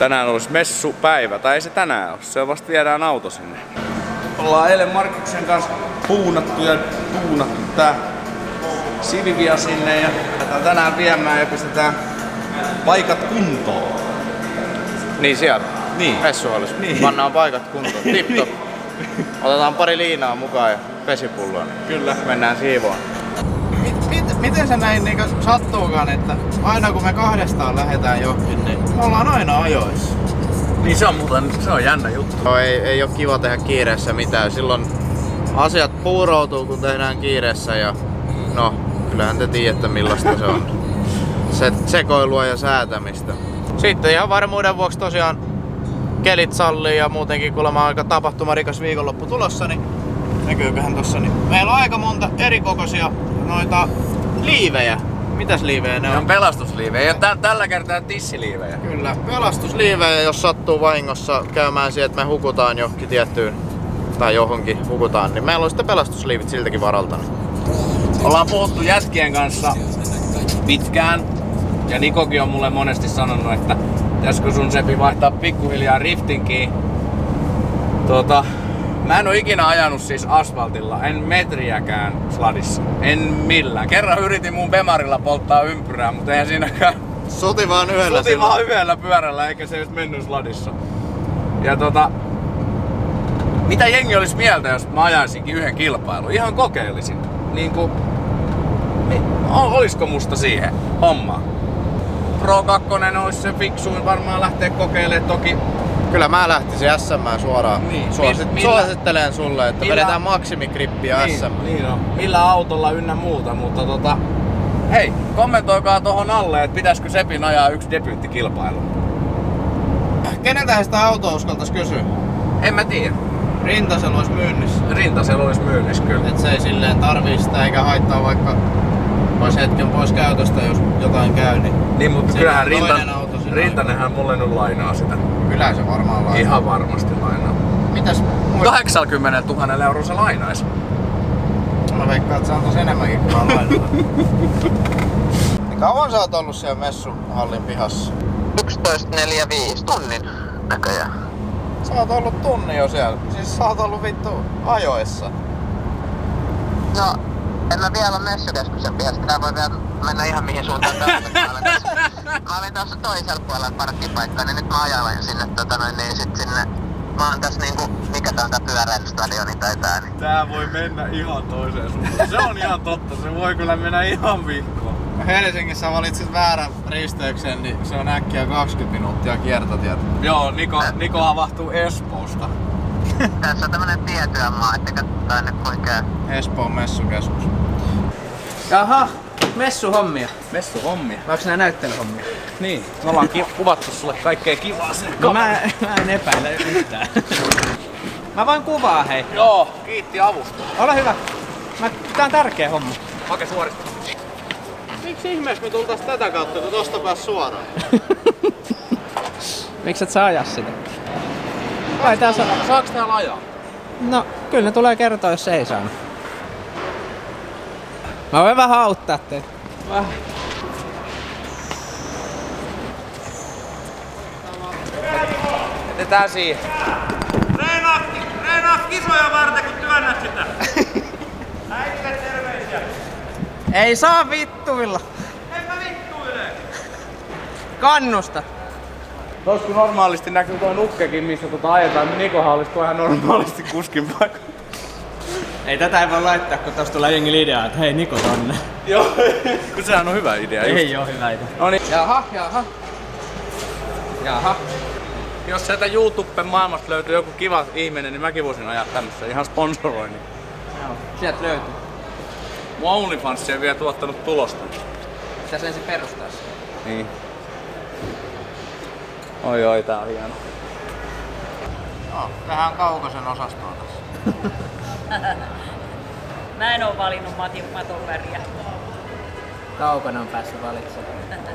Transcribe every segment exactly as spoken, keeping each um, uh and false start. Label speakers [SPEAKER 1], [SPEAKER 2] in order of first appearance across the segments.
[SPEAKER 1] Tänään olisi messupäivä, tai ei se tänään ole, se vasta viedään auto sinne. Ollaan eilen Markuksen kanssa puunattu ja tuunattu tää Sivivia sinne ja lähdetään tänään viemään ja pistetään paikat kuntoon.
[SPEAKER 2] Niin siellä?
[SPEAKER 1] Niin.
[SPEAKER 2] Messuhallissa.
[SPEAKER 1] Niin.
[SPEAKER 2] Pannaan paikat kuntoon. Tip-top. Otetaan pari liinaa mukaan ja vesipulloa.
[SPEAKER 1] Kyllä.
[SPEAKER 2] Mennään siivoon.
[SPEAKER 3] Mit, mit, miten se näin niin sattuukaan, että aina kun me kahdestaan lähdetään johonkin, niin me ollaan aina ajoissa?
[SPEAKER 1] Niin se on muuten, se on jännä juttu.
[SPEAKER 2] No, ei, ei oo kiva tehdä kiireessä mitään. Silloin asiat puuroutuu kun tehdään kiireessä ja no, kyllähän te tiedätte millaista se on. Se, sekoilua ja säätämistä. Sitten ihan varmuuden vuoksi tosiaan kelit sallii ja muutenkin kuulemma aika tapahtumarikas viikonloppu tulossa, niin näkyyköhän tossa, niin meillä on aika monta erikokoisia noita liivejä. Mitäs liivejä ne on?
[SPEAKER 1] Ne on pelastusliivejä ja tä tällä kertaa tissiliivejä.
[SPEAKER 3] Kyllä, pelastusliivejä, jos sattuu vahingossa käymään siihen, että me hukutaan johonkin tiettyyn tai johonkin hukutaan, niin meillä on sitten pelastusliivit siltäkin varalta.
[SPEAKER 1] Ollaan puhuttu jätkien kanssa pitkään ja Nikokin on mulle monesti sanonut, että pitäisikö sun Sepi vaihtaa pikkuhiljaa riftinkiin. Tuota, mä en oo ikinä ajanut siis asfaltilla, en metriäkään sladissa, en millään. Kerran yritin mun Bemarilla polttaa ympyrää, mutta eihän siinäkään.
[SPEAKER 2] Suti vaan yhdellä
[SPEAKER 1] Suti vaan yhdellä pyörällä, eikä se just mennyt sladissa. Ja tota, mitä jengi olisi mieltä, jos mä ajaisinkin yhden kilpailun? Ihan kokeilisin. Niinku, niin, olisiko musta siihen hommaan? Pro kaksi olisi se fiksuin varmaan lähteä kokeilemaan toki.
[SPEAKER 2] Kyllä mä lähtisin S M:ään suoraan.
[SPEAKER 1] Niin.
[SPEAKER 2] Suosit,
[SPEAKER 1] Millä,
[SPEAKER 2] suosittelen sulle, että
[SPEAKER 1] millä,
[SPEAKER 2] vedetään maksimikrippiä
[SPEAKER 1] niin,
[SPEAKER 2] S M.
[SPEAKER 1] Niin on. Millä autolla ynnä muuta, mutta tota... Hei, kommentoikaa tohon alle, että pitäisikö Sepin ajaa yksi debyyttikilpailu.
[SPEAKER 3] Keneltähän sitä autoa uskaltais kysyä?
[SPEAKER 1] En mä tiedä.
[SPEAKER 3] Rintasella olisi myynnissä.
[SPEAKER 1] Rintasella olisi myynnissä kyllä.
[SPEAKER 3] Et se ei silleen tarvii sitä eikä haittaa vaikka olisi hetken pois käytöstä, jos jotain käy. Niin,
[SPEAKER 1] Niin, mutta kyllähän Rinta, Rintanenhän mulle nyt lainaa sitä.
[SPEAKER 3] Kyllä se varmaan lainaa.
[SPEAKER 1] Ihan varmasti lainaa.
[SPEAKER 3] Mitäs?
[SPEAKER 1] kahdeksankymmentätuhatta euroa se lainaisi.
[SPEAKER 3] Mä veikkaan, että se antais enemmänkin kuin vaan lainata. Niin kauan sä oot ollut siellä messuhallin pihassa?
[SPEAKER 4] yksitoista neljäkymmentäviisi tunnin näköjään.
[SPEAKER 3] Sä oot ollut tunnin jo siellä. Siis sä oot ollut vittu ajoissa.
[SPEAKER 4] No, en mä vielä ole messukeskuksen pihassa. Tää voi vielä mennä ihan mihin suuntaan tahansa. Mä olin tossa, mä olin tossa toisella puolella parkkipaikkaa, niin nyt mä ajailen sinne tota noin niin sit sinne. Mä oon tässä niinku, mikä tää on tää pyöräilystadioni tai tää niin.
[SPEAKER 1] Tää voi mennä ihan toiseen suuntaan. Se on ihan totta, se voi kyllä mennä ihan vihkoon.
[SPEAKER 3] Helsingissä valitsit väärän risteyksen, niin se on äkkiä kaksikymmentä minuuttia kiertotietä.
[SPEAKER 1] Joo, Niko, Niko havahtuu Espoosta.
[SPEAKER 4] Tässä on tämmönen tietyömaa, että katsotaan nyt kuinka käy.
[SPEAKER 3] Espoon messukeskus.
[SPEAKER 5] Jaha, messuhommia.
[SPEAKER 1] Messuhommia.
[SPEAKER 5] Vai onks nää näyttelyhommia?
[SPEAKER 1] Niin, me ollaan ki kuvattu sulle kaikkea kivaa sinne.
[SPEAKER 5] No mä, mä en epäile yhtään. Mä voin kuvaa hei.
[SPEAKER 1] Joo, kiitti avusta.
[SPEAKER 5] Ole hyvä. Mä, tää on tärkeä homma.
[SPEAKER 1] Hake suorista.
[SPEAKER 3] Miksi ihmeessä me tultais tätä kautta, kun tosta pääs suoraan?
[SPEAKER 5] Miksi et sä aja sitä? Vai tää saa...
[SPEAKER 1] Saaks täällä ajaa?
[SPEAKER 5] No, kyllä ne tulee kertoa, jos ei saanut. Mä voin vähän auttaa teitä. Vähän.
[SPEAKER 1] Jätetään siihen.
[SPEAKER 6] Reenaat, reenaat kisoja varten, kun työnnät sitä. Äitille terveisiä.
[SPEAKER 5] Ei saa vittuilla.
[SPEAKER 6] En mä vittuile.
[SPEAKER 5] Kannusta.
[SPEAKER 1] Tos kun normaalisti näkyy tuo nukkekin, missä tota ajetaan, niin Nikohan olisi ihan normaalisti kuskin paikalla.
[SPEAKER 5] Ei tätä ei voi laittaa, kun tosta tulee jengi idea, että hei Niko tonne.
[SPEAKER 1] Joo, kun sehän on hyvä idea.
[SPEAKER 5] Ei oo hyvä idea.
[SPEAKER 1] Noniin.
[SPEAKER 5] Jaha, jaha. Jaha.
[SPEAKER 1] Jos sieltä YouTuben maailmasta löytyy joku kiva ihminen, niin mäkin voisin ajaa tämmössä ihan sponsoroin.
[SPEAKER 5] Joo, sieltä löytyy.
[SPEAKER 1] Mun OnlyFans ei vielä tuottanut tulosta.
[SPEAKER 5] Pitäis ensin perustaa se.
[SPEAKER 1] Niin. Oi oi, tää on hieno.
[SPEAKER 3] No, tähän on Kaukosen osastoon tässä.
[SPEAKER 7] Mä en oo valinnut Matin maton väriä.
[SPEAKER 5] Kaukana on päässyt valitsemaan.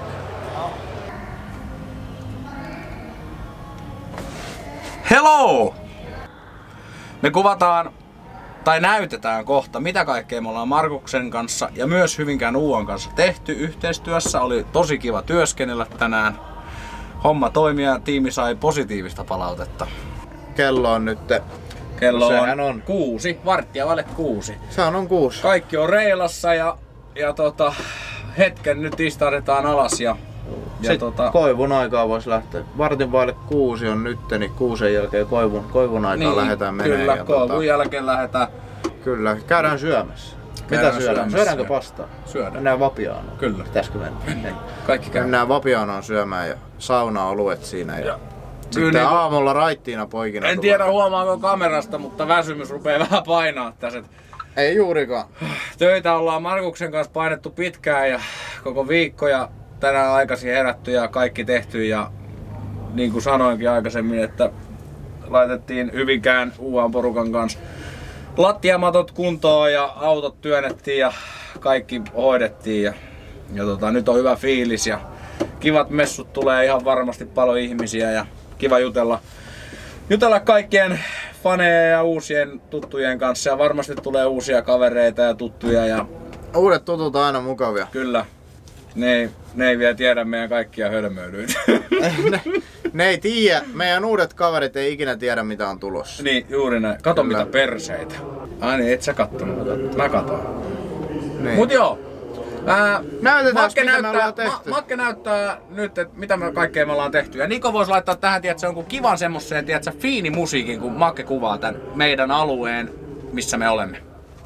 [SPEAKER 1] Hello! Me kuvataan tai näytetään kohta, mitä kaikkea me ollaan Markuksen kanssa ja myös Hyvinkään Uon kanssa tehty yhteistyössä. Oli tosi kiva työskennellä tänään. homma toimi ja tiimi sai positiivista palautetta.
[SPEAKER 3] Kello on nyt...
[SPEAKER 1] Kello
[SPEAKER 3] Sehän
[SPEAKER 1] on,
[SPEAKER 3] on
[SPEAKER 1] kuusi, varttia vaille kuusi.
[SPEAKER 3] Sehän on kuusi.
[SPEAKER 1] Kaikki on reilassa ja, ja tota, hetken nyt istahdetaan alas ja, ja
[SPEAKER 3] Sitten
[SPEAKER 1] tota,
[SPEAKER 3] koivun aikaa voisi lähteä. Vartin vaille kuusi on nyt, niin kuusen jälkeen koivun, koivun aikaa
[SPEAKER 1] niin,
[SPEAKER 3] lähdetään menemään.
[SPEAKER 1] Kyllä,
[SPEAKER 3] ja
[SPEAKER 1] koivun
[SPEAKER 3] tota,
[SPEAKER 1] jälkeen lähdetään.
[SPEAKER 3] Kyllä, käydään syömässä.
[SPEAKER 1] Käydään
[SPEAKER 3] Mitä syödään?
[SPEAKER 1] syömässä.
[SPEAKER 3] Syödäänkö pastaa?
[SPEAKER 1] Syödään.
[SPEAKER 3] Mennään Vapiaanoon.
[SPEAKER 1] Kyllä.
[SPEAKER 3] Pitäisikö mennä?
[SPEAKER 1] Kaikki käy.
[SPEAKER 3] Mennään Vapiaanoon syömään ja sauna-oluet siinä. Ja,
[SPEAKER 1] Ja.
[SPEAKER 3] sitten
[SPEAKER 1] Kyllä niin,
[SPEAKER 3] aamulla raittiina poikina.
[SPEAKER 1] en tiedä huomaako kamerasta, mutta väsymys rupeaa vähän painaa tässä.
[SPEAKER 3] Ei juurikaan.
[SPEAKER 1] Töitä ollaan Markuksen kanssa painettu pitkään ja koko viikko ja tänään aikaisin herätty ja kaikki tehty ja niin kuin sanoinkin aikaisemmin, että laitettiin Hyvinkään U A-porukan kanssa lattiamatot kuntoon ja autot työnnettiin ja kaikki hoidettiin ja, ja tota, nyt on hyvä fiilis ja kivat messut, tulee ihan varmasti paljon ihmisiä ja kiva jutella, jutella kaikkien faneja ja uusien tuttujen kanssa ja varmasti tulee uusia kavereita ja tuttuja ja
[SPEAKER 3] Uudet tutut on aina mukavia.
[SPEAKER 1] kyllä, ne ei, ne ei vielä tiedä meidän kaikkia hölmöilyitä.
[SPEAKER 3] ne, ne ei tiedä, meidän uudet kaverit ei ikinä tiedä mitä on tulossa.
[SPEAKER 1] Niin, juuri näin. Kato
[SPEAKER 3] Kyllä.
[SPEAKER 1] mitä perseitä. Ai niin, et sä kattonut. Mä katoin.
[SPEAKER 3] Niin.
[SPEAKER 1] Mut joo. Ää,
[SPEAKER 3] Näytetään,
[SPEAKER 1] Makke
[SPEAKER 3] mitä me
[SPEAKER 1] näyttää,
[SPEAKER 3] ollaan tehty.
[SPEAKER 1] Ma, Makke näyttää nyt, että mitä me kaikkea me ollaan tehty. Ja Niko voisi laittaa tähän, tiedätkö, jonkun kivan semmosen, tiedätkö, fiinimusiikin, kun Makke kuvaa tän meidän alueen, missä me olemme.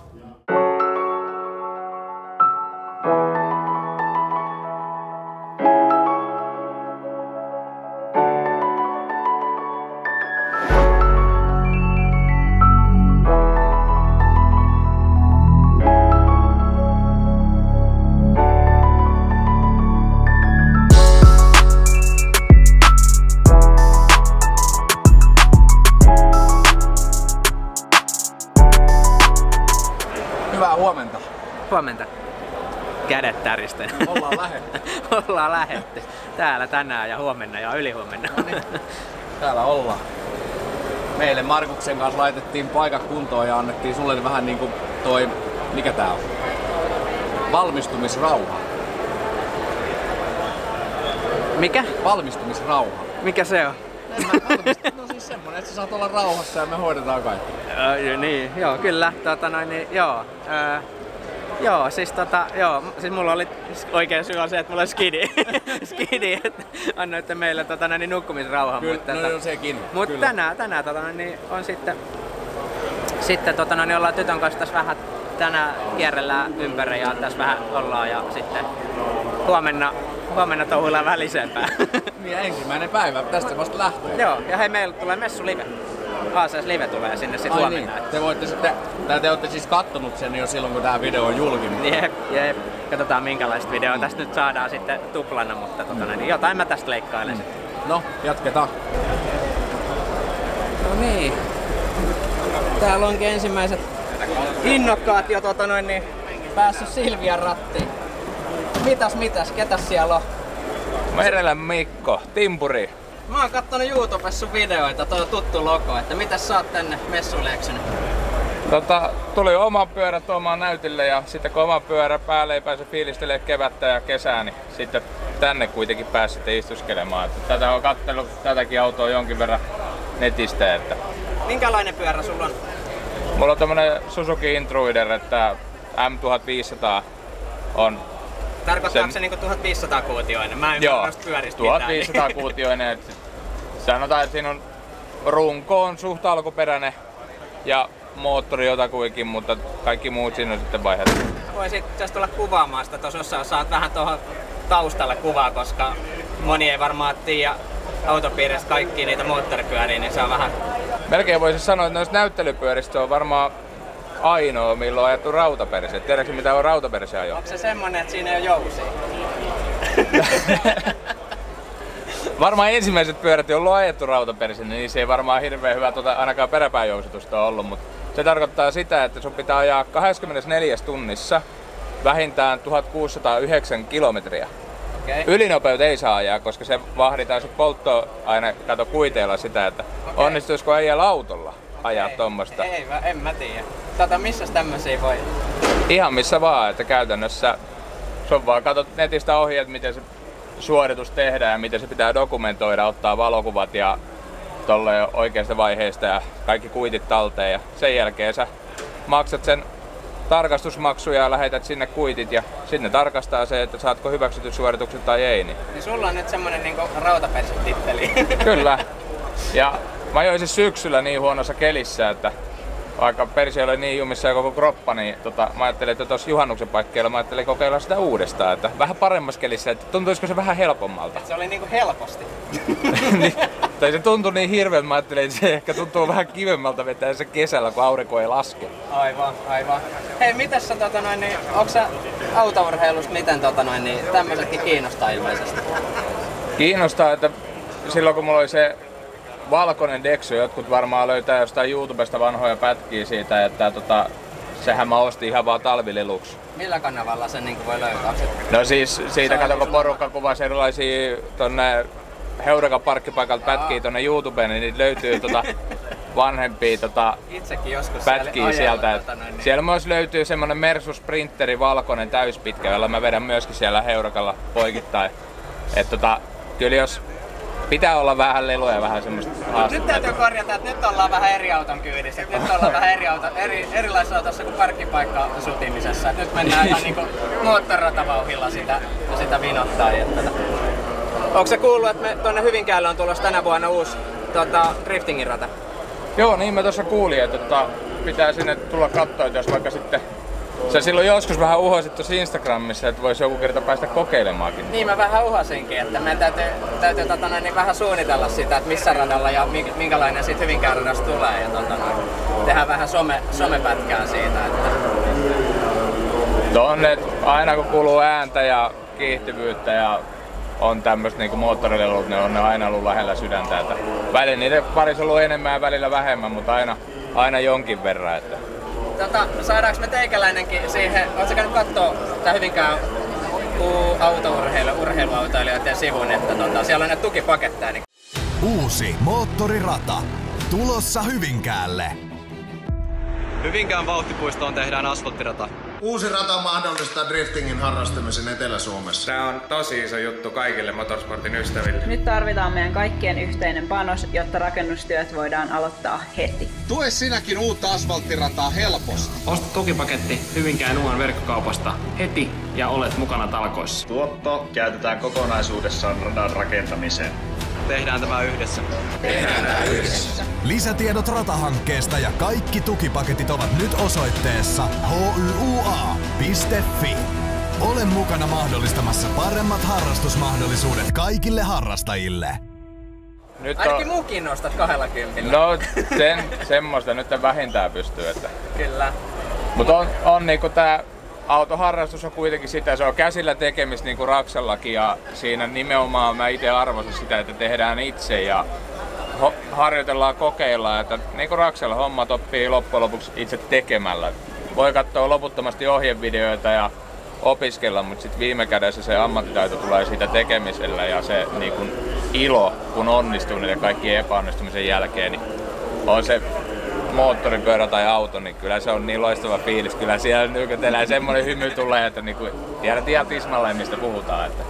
[SPEAKER 1] Hyvää huomenta.
[SPEAKER 5] Huomenta. Kädet täristen.
[SPEAKER 1] Ollaan lähetty.
[SPEAKER 5] Ollaan lähetty. Täällä tänään ja huomenna ja ylihuomenna.
[SPEAKER 1] Täällä ollaan. Meille Markuksen kanssa laitettiin paikat kuntoon ja annettiin sulle vähän niinku toi, mikä tää on? Valmistumisrauha.
[SPEAKER 5] Mikä?
[SPEAKER 1] Valmistumisrauha.
[SPEAKER 5] Mikä se on?
[SPEAKER 1] No siis semmonen, että sä saat olla rauhassa ja me hoidetaan kaikki.
[SPEAKER 5] Öö, niin, joo, kyllä. Tota noin, niin, joo. Öö, joo, siis tota, joo, siis mulla oli oikein syy on se, että mulla on skidi. skidi, että annoitte meille tota noin, niin nukkumisrauhan.
[SPEAKER 1] Kyllä,
[SPEAKER 5] mutta,
[SPEAKER 1] no
[SPEAKER 5] tota,
[SPEAKER 1] joo, sekin.
[SPEAKER 5] Mutta
[SPEAKER 1] Kyllä.
[SPEAKER 5] tänään, tänään tota noin, niin on sitten, sitten tota noin, niin ollaan tytön kanssa tässä vähän tänään kierrellään ympäri ja tässä vähän ollaan ja sitten huomenna, huomenna touhuillaan vähän lisempää.
[SPEAKER 1] Niin ensimmäinen päivä, tästä vasta lähtee.
[SPEAKER 5] Joo, ja hei, meillä tulee messu live. A C S Live tulee sinne sit
[SPEAKER 1] Ai
[SPEAKER 5] huomenna.
[SPEAKER 1] niin, te voitte sitten, tai te olette siis kattonut sen jo silloin kun tää video on julkinen.
[SPEAKER 5] Jep, jep. Katsotaan minkälaista videoa tästä nyt saadaan sitten tuplana, mutta tota, niin jotain mä tästä leikkailen sitten.
[SPEAKER 1] No, jatketaan.
[SPEAKER 5] No niin. Täällä onkin ensimmäiset innokkaat jo tota noin niin päässyt Silvian rattiin. Mitäs mitäs, ketäs siellä on?
[SPEAKER 8] Merelän Mikko, timpuri.
[SPEAKER 5] Mä oon kattonut YouTubessa sun videoita, toi on tuttu logo, että mitäs sä oot tänne messuille eksynyt?
[SPEAKER 8] Tota, tuli oma pyörä tuomaan näytille ja sitten kun oma pyörä päälle ei pääse fiilistelemään kevättä ja kesää, niin sitten tänne kuitenkin pääsitte istuskelemaan. Että tätä on katsellut tätäkin autoa jonkin verran netistä. Että
[SPEAKER 5] Minkälainen pyörä sulla on?
[SPEAKER 8] mulla on tämmönen Suzuki Intruder, että M tuhatviisisataa on.
[SPEAKER 5] Tarkoittaako
[SPEAKER 8] Sen-
[SPEAKER 5] se niinku tuhatviisisataa kuutioinen? Mä en
[SPEAKER 8] Joo,
[SPEAKER 5] ymmärrä noista pyöristä
[SPEAKER 8] tuhatviisisataa
[SPEAKER 5] mitään.
[SPEAKER 8] kuutioinen. että sanotaan, että siinä on runko on suht alkuperäinen ja moottori jotakuinkin, mutta kaikki muut siinä on sitten vaihdettu.
[SPEAKER 5] Voisit just tulla kuvaamaan sitä tuossa jossain, saat vähän tuohon taustalle kuvaa, koska moni ei varmaan tiedä autopiiristä kaikkia niitä moottoripyöriä, niin se on vähän...
[SPEAKER 8] Melkein voisi sanoa, että noista näyttelypyöristä se on varmaan ainoa, milloin on ajettu rautaperse. Tiedätkö mitä on rautaperse ajo?
[SPEAKER 5] Onko se semmonen, että siinä ei ole jousia?
[SPEAKER 8] Varmaan ensimmäiset pyörät, joilla on ajettu rautaperse, niin se ei varmaan hirveän hyvä tuota, ainakaan peräpääjousitusta ollut, mutta se tarkoittaa sitä, että sun pitää ajaa kaksikymmentäneljä tunnissa vähintään tuhatkuusisataayhdeksän kilometriä.
[SPEAKER 5] Okay.
[SPEAKER 8] Ylinopeut ei saa ajaa, koska se vahditaan sit polttoaine kato kuiteilla sitä, että
[SPEAKER 5] Okei.
[SPEAKER 8] onnistuisiko äijällä autolla ajaa
[SPEAKER 5] Ei,
[SPEAKER 8] tommosta.
[SPEAKER 5] Ei, mä- en mä tiedä. Tota, missäs tämmösiä voi?
[SPEAKER 8] Ihan missä vaan, että käytännössä sun vaan katot netistä ohjeet, miten se suoritus tehdään ja miten se pitää dokumentoida, ottaa valokuvat ja tolle oikeasta vaiheesta ja kaikki kuitit talteen ja sen jälkeen sä maksat sen tarkastusmaksuja ja lähetät sinne kuitit ja sinne tarkastaa se, että saatko hyväksytyt suoritukset tai ei. Niin,
[SPEAKER 5] niin sulla on nyt semmonen niinku rautapersetitteli.
[SPEAKER 8] Kyllä. Ja mä join siis syksyllä niin huonossa kelissä, että vaikka persi oli niin jumissa ja koko kroppa, niin tota, mä ajattelin, että tuossa juhannuksen paikkeilla mä ajattelin kokeilla sitä uudestaan, että vähän paremmassa kelissä, että tuntuisiko se vähän helpommalta.
[SPEAKER 5] Et se oli niinku helposti.
[SPEAKER 8] niin, tai se tuntui niin hirveältä, mä ajattelin, että se ehkä tuntuu vähän kivemmältä vetää se kesällä, kun aurinko ei laske.
[SPEAKER 5] Aivan, aivan. Hei, mitäs sä, tota noin, niin, onks sä autourheilusta miten tota noin, niin, tämmösetkin kiinnostaa ilmeisesti?
[SPEAKER 8] Kiinnostaa, että silloin kun mulla oli se valkoinen Dexo, jotkut varmaan löytää jostain YouTubesta vanhoja pätkiä siitä, että tota, sehän mä ostin ihan vaan talvililuksi.
[SPEAKER 5] Millä kanavalla sen niin voi löytää?
[SPEAKER 8] No siis siitä kato, kun porukka kuvasi erilaisia tonne Heurakan parkkipaikalta pätkiä tonne YouTubeen, niin niitä löytyy tota vanhempia tota
[SPEAKER 5] Itsekin joskus
[SPEAKER 8] pätkiä sieltä.
[SPEAKER 5] Tota noin, niin.
[SPEAKER 8] Siellä myös löytyy semmonen Mersu Sprinteri valkoinen täyspitkä, jolla mä vedän myöskin siellä Heurakalla poikittain. Et tota, kyllä jos pitää olla vähän leluja ja vähän semmoista haastetta.
[SPEAKER 5] Nyt täytyy korjata, että nyt ollaan vähän eri auton kyydissä. Nyt ollaan vähän eri auto, eri, erilaisessa autossa kuin parkkipaikka sutimisessa. Nyt mennään ihan niinku moottoriratavauhilla sitä, sitä vinottaa. Onko se kuullut, että me tuonne Hyvinkäälle on tulossa tänä vuonna uusi tota, driftingin rata?
[SPEAKER 8] Joo, niin mä tuossa kuulin, että tota, pitää sinne tulla katsoa, että jos vaikka sitten sä silloin joskus vähän uhosit tuossa Instagramissa, että voisi joku kerta päästä kokeilemaankin.
[SPEAKER 5] Niin mä vähän uhosinkin, että meidän täytyy, täytyy tota, niin vähän suunnitella sitä, että missä radalla ja minkälainen siitä Hyvinkään radasta tulee. Ja tota, tehdään vähän some, somepätkää siitä. Että...
[SPEAKER 8] Tonne, aina kun kuuluu ääntä ja kiihtyvyyttä ja on tämmöistä niinku moottorilelut, ne on ne aina ollut lähellä sydäntä. Että välillä niiden parissa on ollut enemmän ja välillä vähemmän, mutta aina, aina jonkin verran. Että...
[SPEAKER 5] Tota, saadaanko me teikäläinenkin siihen, ootko käynyt kattoo tää Hyvinkään autourheilu, urheiluautoilijoiden sivun, että tota, siellä on näitä tukipaketteja. Niin...
[SPEAKER 9] Uusi moottorirata. Tulossa Hyvinkäälle.
[SPEAKER 10] Hyvinkään vauhtipuistoon tehdään asfalttirata.
[SPEAKER 11] Uusi rata mahdollistaa driftingin harrastamisen Etelä-Suomessa.
[SPEAKER 12] Tämä on tosi iso juttu kaikille motorsportin ystäville.
[SPEAKER 13] Nyt tarvitaan meidän kaikkien yhteinen panos, jotta rakennustyöt voidaan aloittaa heti.
[SPEAKER 14] Tue sinäkin uutta asfalttirataa helposti.
[SPEAKER 15] Osta tukipaketti Hyvinkään Uan verkkokaupasta heti ja olet mukana talkoissa.
[SPEAKER 16] Tuotto käytetään kokonaisuudessaan radan rakentamiseen.
[SPEAKER 10] Tehdään tämä yhdessä.
[SPEAKER 9] Tehdään tämä yhdessä. Lisätiedot ratahankkeesta ja kaikki tukipaketit ovat nyt osoitteessa h y u a piste f i. Ole mukana mahdollistamassa paremmat harrastusmahdollisuudet kaikille harrastajille.
[SPEAKER 5] Nyt on... Ainakin mukin nostat kahdella kympillä.
[SPEAKER 8] No sen, semmoista nyt vähintään pystyy. Että...
[SPEAKER 5] Kyllä.
[SPEAKER 8] Mutta on, on niinku tää autoharrastus on kuitenkin sitä, se on käsillä tekemistä niin kuin Raksallakin ja siinä nimenomaan mä itse arvoisin sitä, että tehdään itse ja ho- harjoitellaan, kokeillaan, että niin kuin Raksalla hommat oppii loppujen lopuksi itse tekemällä. Voi katsoa loputtomasti ohjevideoita ja opiskella, mutta sitten viime kädessä se ammattitaito tulee siitä tekemisellä ja se niin kuin ilo, kun onnistuu niiden kaikkien epäonnistumisen jälkeen, niin on se moottoripyörä tai auto, niin kyllä se on niin loistava fiilis. Kyllä siellä nykytellään semmoinen hymy tulee, että niinku tiedät ihan tismalleen mistä puhutaan. Että.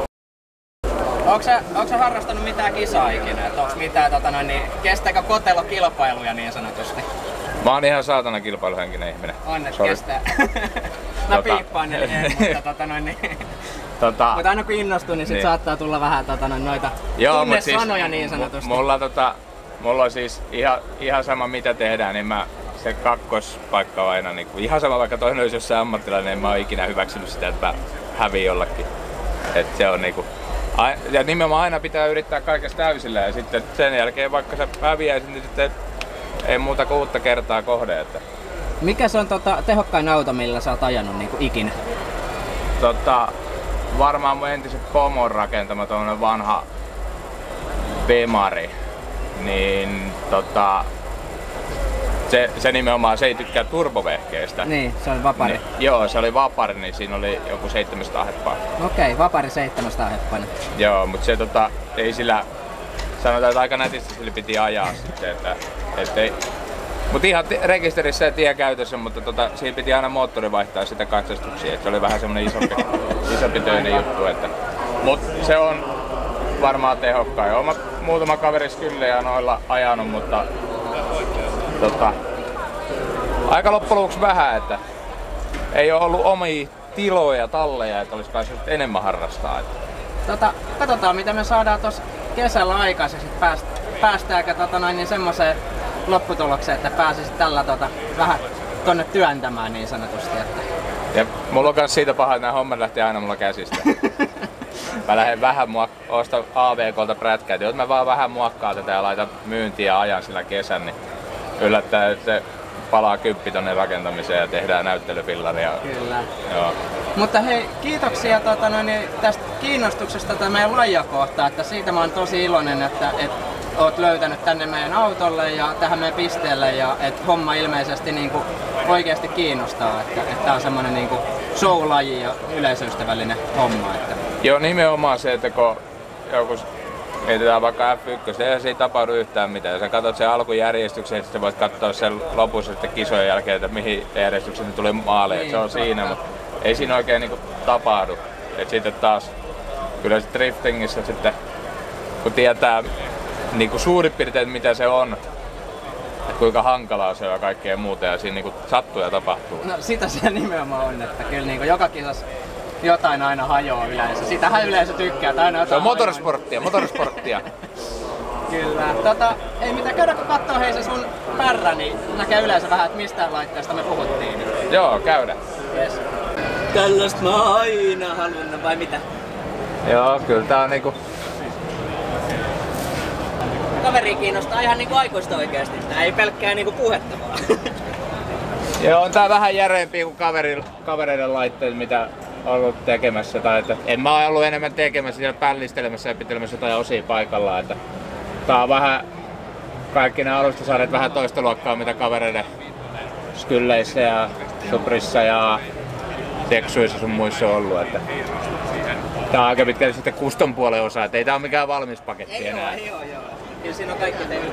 [SPEAKER 5] Onko sä, onko sä harrastanut mitään kisaa ikinä? Et onks mitään, tota noin, niin, kestääkö kotelo kilpailuja niin sanotusti?
[SPEAKER 8] Mä oon ihan saatana kilpailuhenkinen ihminen.
[SPEAKER 5] Onnet kestää. Mä tota... piippaan eli en, mutta tota noin niin. Tota... Mutta aina kun innostuu, niin sit niin. saattaa tulla vähän tota noin noita tunnesanoja siis, niin sanotusti.
[SPEAKER 8] Mulla tota... Mulla on siis ihan, ihan sama mitä tehdään, niin mä se kakkospaikka on aina niinku, ihan sama vaikka toinen olisi jossain ammattilainen, niin mä oon ikinä hyväksynyt sitä, että mä häviin jollakin. Et se on niinku, ja nimenomaan aina pitää yrittää kaikesta täysillä ja sitten sen jälkeen vaikka sä häviäisit, niin sitten ei muuta kuin uutta kertaa kohde. Että.
[SPEAKER 5] Mikä se on tota, tehokkain auto, millä sä oot ajanut niinku ikinä?
[SPEAKER 8] Tota, varmaan mun entiset pomon rakentama tommonen vanha Bemari. Niin tota, se, se nimenomaan se ei tykkää turbovehkeistä.
[SPEAKER 5] Niin, se oli vapari.
[SPEAKER 8] Niin, joo, se oli vapari, niin siinä oli joku seitsemänsataa heppaa.
[SPEAKER 5] Okei, okay, vapari seitsemänsataa heppainen.
[SPEAKER 8] Joo, mutta se tota, ei sillä, sanotaan, että aika nätisti sillä piti ajaa sitten, että ettei. Mut ihan rekisterissä ja tiekäytössä, mutta tota, siinä piti aina moottori vaihtaa sitä katsastuksia, että se oli vähän semmonen isompi, isompi töinen juttu, että Mut se on varmaan tehokkain. Olen muutama kaveris kyllä ja noilla ajanut, mutta tota, aika loppujen lopuksi vähän, että ei ole ollut omia tiloja, talleja, että olisi päässyt enemmän harrastaa.
[SPEAKER 5] Tota, katsotaan mitä me saadaan tuossa kesällä aikaiseksi, pääst, päästäänkö tota noin, niin semmoiseen lopputulokseen, että pääsisit tällä tota, vähän tonne työntämään niin sanotusti. Että...
[SPEAKER 8] Ja mulla on kans siitä paha, että nämä hommat lähtee aina mulla käsistä. Mä lähden vähän muok- ostan A V K:lta prätkää, että jos mä vaan vähän muokkaan tätä ja laitan myyntiä ja ajan sillä kesän, niin yllättäen, että se palaa kymppi tonne rakentamiseen ja tehdään näyttelypillaria.
[SPEAKER 5] Kyllä.
[SPEAKER 8] Joo.
[SPEAKER 5] Mutta hei, kiitoksia tota, noin, tästä kiinnostuksesta tätä meidän lajia kohtaan, että siitä mä oon tosi iloinen, että et, oot löytänyt tänne meidän autolle ja tähän meidän pisteelle ja että homma ilmeisesti niin kuin, oikeasti kiinnostaa, että, että tää on semmonen niin kuin show-laji ja yleisöystävällinen homma. Että...
[SPEAKER 8] Joo, nimenomaan se, että kun joku mietitään vaikka F yksi, ei siinä tapahdu yhtään mitään. Jos sä katsot sen alkujärjestyksen, että sä voit katsoa sen lopussa sitten kisojen jälkeen, että mihin järjestykseen ne tuli maaliin. Niin, se on siinä, mutta ei siinä oikein niinku tapahdu. Et sitten taas, kyllä sitten driftingissä sitten, kun tietää niinku suurin piirtein mitä se on, että kuinka hankalaa se on ja kaikkea muuta ja siinä niinku sattuu ja tapahtuu.
[SPEAKER 5] No sitä se nimenomaan on, että kyllä niinku joka kisassa jotain aina hajoaa yleensä. Sitähän yleensä tykkää. Aina
[SPEAKER 8] se on motorsporttia, motorsporttia.
[SPEAKER 5] Kyllä. Tota, ei mitään, käydäänkö kattoo hei se sun pärrä, niin näkee yleensä vähän, että mistä laitteesta me puhuttiin.
[SPEAKER 8] Joo, käydään.
[SPEAKER 5] Yes. Tällaista mä oon aina halunnut, vai mitä?
[SPEAKER 8] Joo, kyllä tää on niinku...
[SPEAKER 5] Kaveri kiinnostaa ihan niinku aikuista oikeesti. Tää ei pelkkää niinku puhetta vaan.
[SPEAKER 8] Joo, on tää vähän järeempi kuin kaverin, kavereiden laitteet, mitä ollut tekemässä. Tai että en mä ollut enemmän tekemässä siellä pällistelemässä ja pitelemässä jotain osia paikallaan. Että tää on vähän, kaikki nämä alustasarjat vähän toista luokkaa mitä kavereiden skylleissä ja suprissa ja teksuissa sun muissa on ollut. Että tää on aika pitkälle sitten custom puolen osa, että ei tää ole mikään valmis paketti ei enää.
[SPEAKER 5] Joo, joo, joo. Kyllä siinä on kaikki tehty.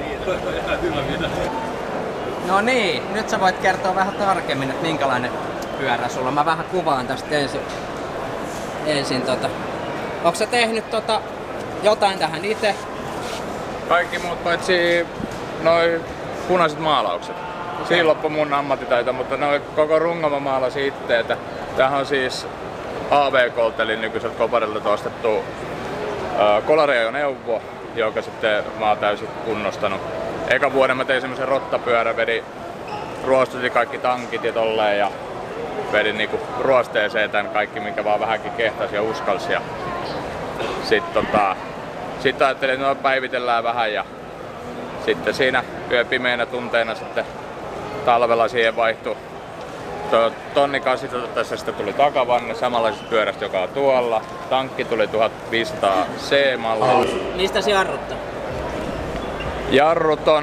[SPEAKER 5] No niin, nyt sä voit kertoa vähän tarkemmin, että minkälainen pyörä sulla. Mä vähän kuvaan tästä ensin. ensin tota. Onko sä tehnyt tota jotain tähän itse?
[SPEAKER 8] Kaikki muut paitsi noi punaiset maalaukset. Siinä loppui mun ammattitaito, mutta noi koko rungon mä maalasin itse. Että tämähän on siis A V K:lta eli nykyiseltä Koparilta ostettu Kolari-ajoneuvo, joka sitten mä oon täysin kunnostanut. Eka vuoden mä tein semmosen rottapyörän, vedin, ruostutin kaikki tankit ja tolleen ja vedin niinku ruosteeseen tän kaikki, minkä vaan vähänkin kehtasi ja uskalsi. Ja sit tota, sit ajattelin, että no päivitellään vähän ja sitten siinä yön pimeänä tunteina sitten talvella siihen vaihtui tonni kahdeksansataa, tässä sitten tuli takavanne samanlaisesta pyörästä, joka on tuolla. Tankki tuli tuhatviisisataa C-malli.
[SPEAKER 5] Mistä se jarruttaa?
[SPEAKER 8] Jarrut on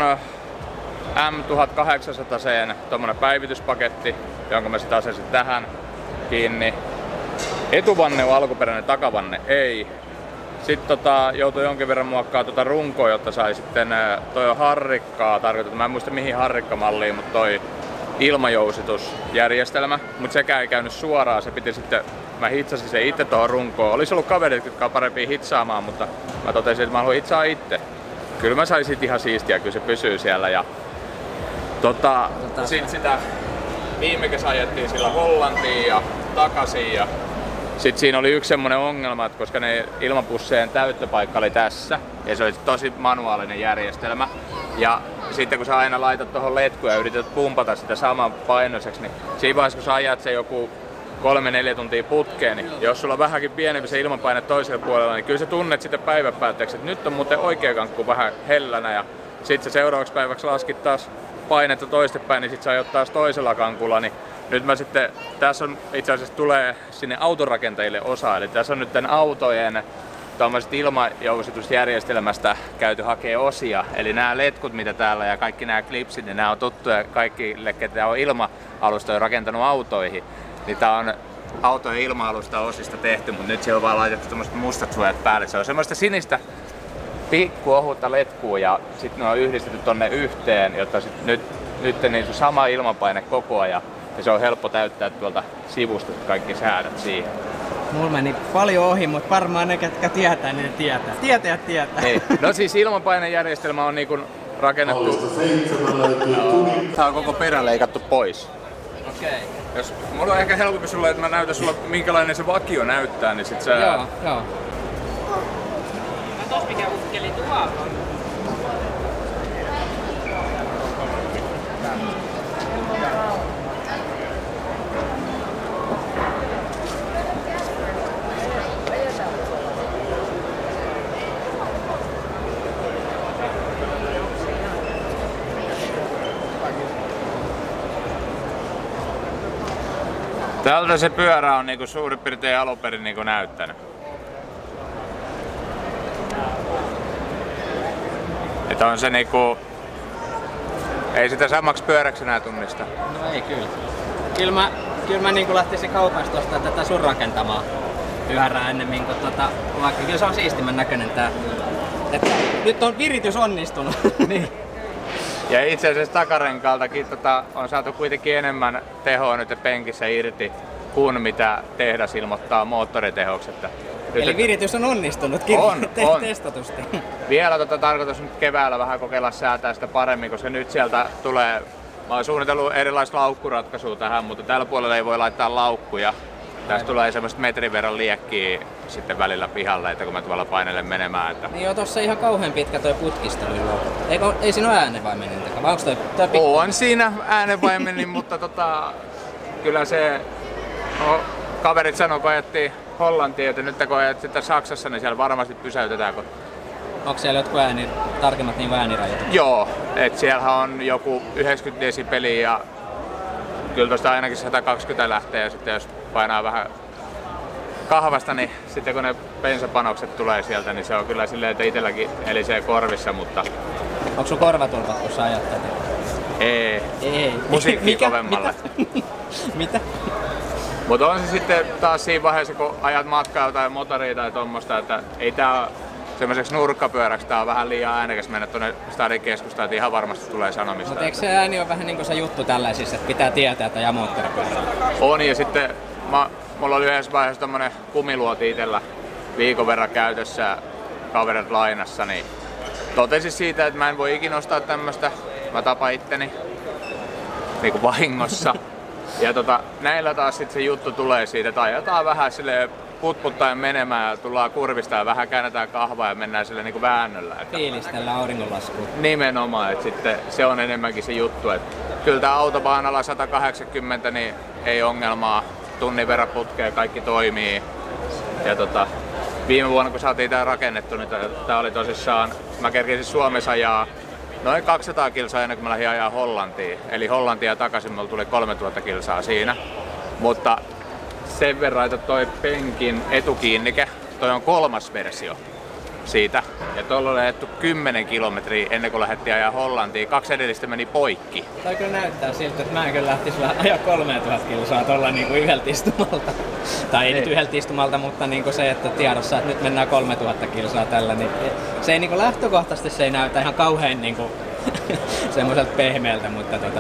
[SPEAKER 8] M tuhatkahdeksansataa C:n tommonen päivityspaketti, jonka mä sitten asensin tähän kiinni. Etuvanne on alkuperäinen, takavanne ei. Sitten tota, joutui jonkin verran muokkaa tuota runkoa, jotta sai sitten, toi on harrikkaa tarkoitettu. Mä en muista mihin harrikkamalliin, mutta toi ilmajousitusjärjestelmä, mutta sekään ei käynyt suoraan, se piti sitten, mä hitsasin sen itse tuohon runkoon. Olisi ollut kaverit, jotka on parempia hitsaamaan, mutta mä totesin, että mä haluan hitsaa itse. Kyllä mä sain sit ihan siistiä, kyllä se pysyy siellä. Ja tota, sit sitä viime kesä ajettiin sillä Hollantiin ja takaisin. Ja sit siinä oli yksi semmonen ongelma, että koska ne ilmapusseen täyttöpaikka oli tässä, ja se oli tosi manuaalinen järjestelmä. Ja sitten kun sä aina laitat tuohon letkuun ja yrität pumpata sitä saman painoiseksi, niin siinä vaiheessa kun sä ajat sen joku kolme neljä tuntia putkeen, niin jos sulla on vähänkin pienempi se ilmanpaine toisella puolella, niin kyllä sä tunnet sitten päivän päätteeksi, että nyt on muuten oikea kankku vähän hellänä ja sitten sä seuraavaksi päiväksi laskit taas painetta toistepäin, niin sit sä ajot taas toisella kankulla, niin nyt mä sitten, tässä on itse asiassa tulee sinne autorakentajille osa, eli tässä on nyt tämän autojen tuommoisesta ilmajousitusjärjestelmästä käyty hakea osia. Eli nämä letkut mitä täällä ja kaikki nämä klipsit, niin nämä on tuttuja kaikille, ketä on ilma-alustoja rakentanut autoihin. Niin tää on autojen ilma-alusta osista tehty, mutta nyt siellä on vaan laitettu tommoset mustat suojat päälle. Se on semmoista sinistä pikku ohutta letkua ja sitten ne on yhdistetty tonne yhteen, jotta sit nyt, nyt niin se sama ilmapaine koko ajan. Ja se on helppo täyttää tuolta sivusta kaikki säädöt siihen.
[SPEAKER 5] Mulla meni paljon ohi, mutta varmaan ne, ketkä tietää, niin ne tietää. Tietäjät tietää.
[SPEAKER 8] Niin. No siis ilmanpainejärjestelmä on niinku rakennettu... Tää on koko perä leikattu pois.
[SPEAKER 5] Okei. Okay.
[SPEAKER 8] Jos mulla on ehkä helpompi sulle, että mä näytän sulle minkälainen se vakio näyttää, niin sit sä...
[SPEAKER 5] Joo, joo.
[SPEAKER 7] Mä tos mikä ukkeli tuolla.
[SPEAKER 8] Tältä se pyörä on niinku suurin piirtein alunperin niinku näyttänyt. Että on se niinku... Ei sitä samaksi pyöräksi enää tunnista.
[SPEAKER 5] No ei kyllä. Kyllä mä, kyllä mä niinku lähtisin kaupasta ostaa tätä sun rakentamaa pyörää ennemmin kuin tota... Vaikka kyllä se on siistimän näköinen tää. Että nyt on viritys onnistunut.
[SPEAKER 8] Niin. Ja itse asiassa takarenkaaltakin tota, on saatu kuitenkin enemmän tehoa nyt penkissä irti kuin mitä tehdas ilmoittaa moottoritehoksi. Että
[SPEAKER 5] eli nyt, viritys on onnistunut
[SPEAKER 8] on,
[SPEAKER 5] te-
[SPEAKER 8] on.
[SPEAKER 5] testatusti.
[SPEAKER 8] Vielä tota, tarkoitus nyt keväällä vähän kokeilla säätää sitä paremmin, koska nyt sieltä tulee... Mä oon suunnitellut erilaista laukkuratkaisua tähän, mutta tällä puolella ei voi laittaa laukkuja. Tästä tulee semmoista metrin verran liekkiä sitten välillä pihalle, että kun mä tuolla painelen menemään. Että...
[SPEAKER 5] Niin joo, tossa ihan kauhean pitkä toi putkistelu. Eikö, ei siinä ole äänenvaimenin takaa, vai onko toi, toi pikku...
[SPEAKER 8] On siinä äänenvaimenin, mutta tota, kyllä se... No, kaverit sanoi, kun ajettiin Hollantiin, että nyt kun ajat sitten Saksassa, niin siellä varmasti pysäytetään. Kun...
[SPEAKER 5] Onko siellä jotkut ääni, tarkemmat niin äänirajoitukset?
[SPEAKER 8] Joo, että siellä on joku yhdeksänkymmentä desibeliä ja kyllä tuosta ainakin sata kaksikymmentä lähtee ja sitten jos painaa vähän kahvasta, niin sitten kun ne bensapanokset tulee sieltä, niin se on kyllä silleen, että itselläkin elisee korvissa, mutta...
[SPEAKER 5] Onko sun korvatulpat, kun sä ajat tätä?
[SPEAKER 8] Ei.
[SPEAKER 5] Ei.
[SPEAKER 8] Musiikki kovemmalle.
[SPEAKER 5] Mitä? Mitä?
[SPEAKER 8] Mutta on se sitten taas siinä vaiheessa, kun ajat matkaa tai motoria tai tommosta, että ei tää semmoiseksi nurkkapyöräksi, tää on vähän liian äänekäs mennä tuonne stadikeskustaan, että ihan varmasti tulee sanomista.
[SPEAKER 5] Mutta eikö se ääni ole vähän niin kuin se juttu tällaisissa, että pitää tietää, että ajaa moottoripyörällä?
[SPEAKER 8] On, ja sitten mä, mulla oli yhdessä vaiheessa tommonen kumiluoti itellä viikon verran käytössä kaverit lainassa, niin totesin siitä, että mä en voi ikinä ostaa tämmöstä. Mä tapan itteni niinku vahingossa. Ja tota, näillä taas sit se juttu tulee siitä, että ajetaan vähän silleen putputtaen menemään ja tullaan kurvista ja vähän käännetään kahvaa ja mennään sille niinku väännöllä. Että
[SPEAKER 5] fiilistellä auringonlaskua.
[SPEAKER 8] Nimenomaan, että sitten se on enemmänkin se juttu, että kyllä tää autobaanalla sata kahdeksankymmentä niin ei ongelmaa, tunnin verran putkea, kaikki toimii. Ja tota, viime vuonna kun saatiin tää rakennettu, niin tää oli tosissaan, mä kerkesin Suomessa ajaa noin kaksisataa kilsaa ennen kuin mä lähdin ajaa Hollantiin. Eli Hollantia ja takaisin mulla tuli kolmetuhatta kilsaa siinä. Mutta sen verran, että toi penkin etukiinnike, toi on kolmas versio siitä. Ja tuolla oli ajettu kymmenen kilometriä ennen kuin lähdettiin ajaa Hollantiin. Kaksi edellistä meni poikki.
[SPEAKER 5] Toi kyllä näyttää siltä, että mä en kyllä lähtis ajaa kolmetuhatta kilsaa tuolla niinku yhdeltä istumalta. Tai ei nyt yhdeltä istumalta, mutta niinku se, että tiedossa, että nyt mennään kolmetuhatta kilsaa tällä, niin se ei niinku lähtökohtaisesti se ei näytä ihan kauhean niinku semmoiselta pehmeältä, mutta tota...